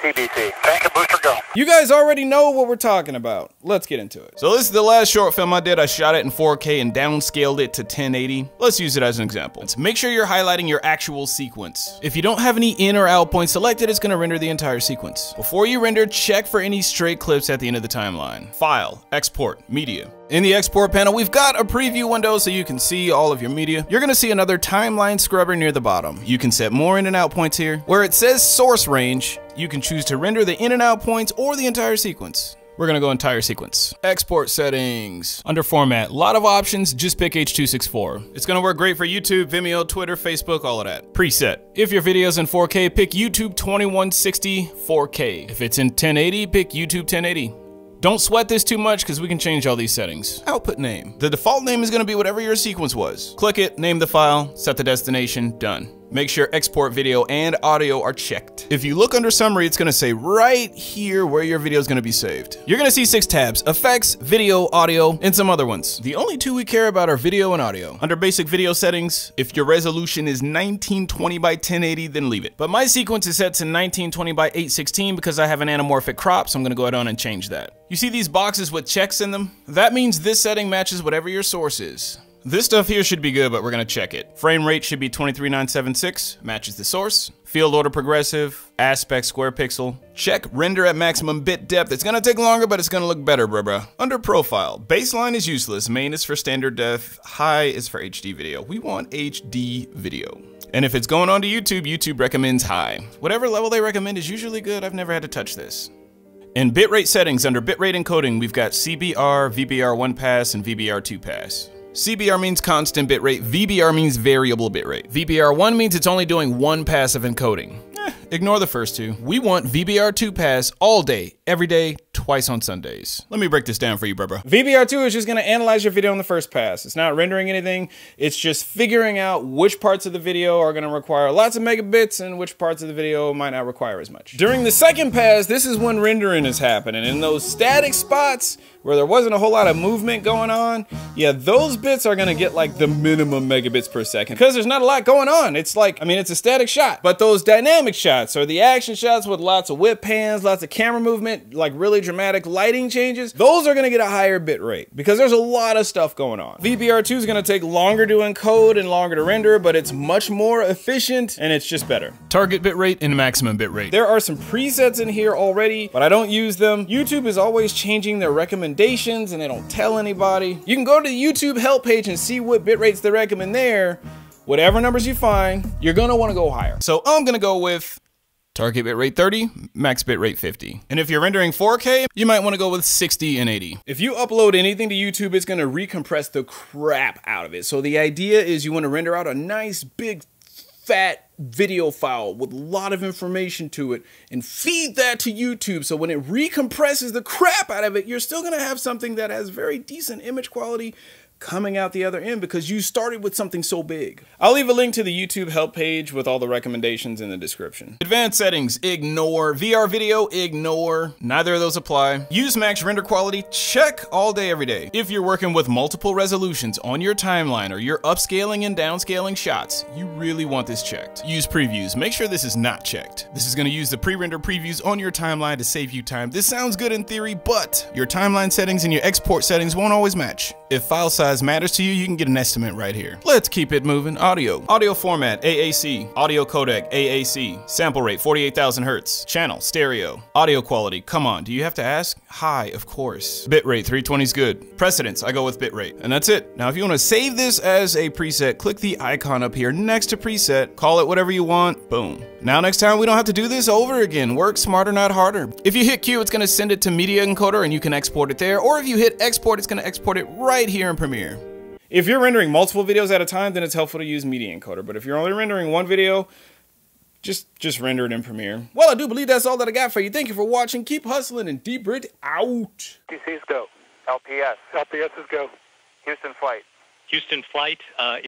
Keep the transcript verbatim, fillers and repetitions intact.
T B C. Tank and booster go. You guys already know what we're talking about. Let's get into it. So this is the last short film I did. I shot it in four K and downscaled it to ten eighty. Let's use it as an example. Let's make sure you're highlighting your actual sequence. If you don't have any in or out points selected, it's gonna render the entire sequence. Before you render, check for any stray clips at the end of the timeline. File, export, media. In the export panel, we've got a preview window so you can see all of your media. You're gonna see another timeline scrubber near the bottom. You can set more in and out points here. Where it says source range, you can choose to render the in and out points or the entire sequence. We're gonna go entire sequence. Export settings. Under format, a lot of options, just pick H two sixty-four. It's gonna work great for YouTube, Vimeo, Twitter, Facebook, all of that. Preset. If your video's in four K, pick YouTube twenty-one sixty four K. If it's in ten eighty, pick YouTube ten eighty. Don't sweat this too much because we can change all these settings. Output name. The default name is gonna be whatever your sequence was. Click it, name the file, set the destination, done. Make sure export video and audio are checked. If you look under summary, it's gonna say right here where your video is gonna be saved. You're gonna see six tabs: effects, video, audio, and some other ones. The only two we care about are video and audio. Under basic video settings, if your resolution is nineteen twenty by ten eighty, then leave it. But my sequence is set to nineteen twenty by eight sixteen because I have an anamorphic crop, so I'm gonna go ahead on and change that. You see these boxes with checks in them? That means this setting matches whatever your source is. This stuff here should be good, but we're gonna check it. Frame rate should be twenty-three nine seventy-six, matches the source. Field order progressive, aspect square pixel. Check render at maximum bit depth. It's gonna take longer, but it's gonna look better, bruh bruh. Under profile, baseline is useless. Main is for standard def, high is for H D video. We want H D video. And if it's going on to YouTube, YouTube recommends high. Whatever level they recommend is usually good. I've never had to touch this. In bitrate settings, under bitrate encoding, we've got C B R, V B R one pass, and V B R two pass. C B R means constant bitrate, V B R means variable bitrate. V B R one means it's only doing one pass of encoding. Eh, ignore the first two. We want V B R two pass all day, every day, twice on Sundays. Let me break this down for you, bruh. V B R two is just gonna analyze your video on the first pass. It's not rendering anything. It's just figuring out which parts of the video are gonna require lots of megabits and which parts of the video might not require as much. During the second pass, this is when rendering is happening. In those static spots where there wasn't a whole lot of movement going on, yeah, those bits are gonna get like the minimum megabits per second because there's not a lot going on. It's like, I mean, it's a static shot, but those dynamic shots or the action shots with lots of whip pans, lots of camera movement, like really dramatic lighting changes, those are gonna get a higher bit rate because there's a lot of stuff going on. V B R two is gonna take longer to encode and longer to render, but it's much more efficient and it's just better. Target bit rate and maximum bit rate. There are some presets in here already, but I don't use them. YouTube is always changing their recommendations and they don't tell anybody. You can go to the YouTube help page and see what bit rates they recommend there. Whatever numbers you find, you're gonna wanna go higher. So I'm gonna go with target bitrate thirty, max bitrate fifty. And if you're rendering four K, you might want to go with sixty and eighty. If you upload anything to YouTube, it's going to recompress the crap out of it. So the idea is you want to render out a nice big fat video file with a lot of information to it and feed that to YouTube. So when it recompresses the crap out of it, you're still going to have something that has very decent image quality coming out the other end because you started with something so big. I'll leave a link to the YouTube help page with all the recommendations in the description. Advanced settings, ignore. V R video, ignore. Neither of those apply. Use max render quality, check all day, every day. If you're working with multiple resolutions on your timeline or you're upscaling and downscaling shots, you really want this checked. Use previews, make sure this is not checked. This is gonna use the pre-render previews on your timeline to save you time. This sounds good in theory, but your timeline settings and your export settings won't always match. If file size matters to you, you can get an estimate right here. Let's keep it moving. Audio. Audio format, A A C. Audio codec, A A C. Sample rate, forty-eight thousand hertz. Channel, stereo. Audio quality, come on, do you have to ask? High, of course. Bitrate, three twenty is good. Precedence, I go with bitrate. And that's it. Now, if you want to save this as a preset, click the icon up here next to preset, call it whatever you want, boom. Now, next time we don't have to do this over again. Work smarter, not harder. If you hit Q, it's gonna send it to Media Encoder and you can export it there, or if you hit export, it's gonna export it right here in Premiere. If you're rendering multiple videos at a time, then it's helpful to use Media Encoder. But if you're only rendering one video, just, just render it in Premiere. Well, I do believe that's all that I got for you. Thank you for watching. Keep hustling and deep grit out. T Cs go. L P S. L P S is go. Houston flight. Houston flight. Uh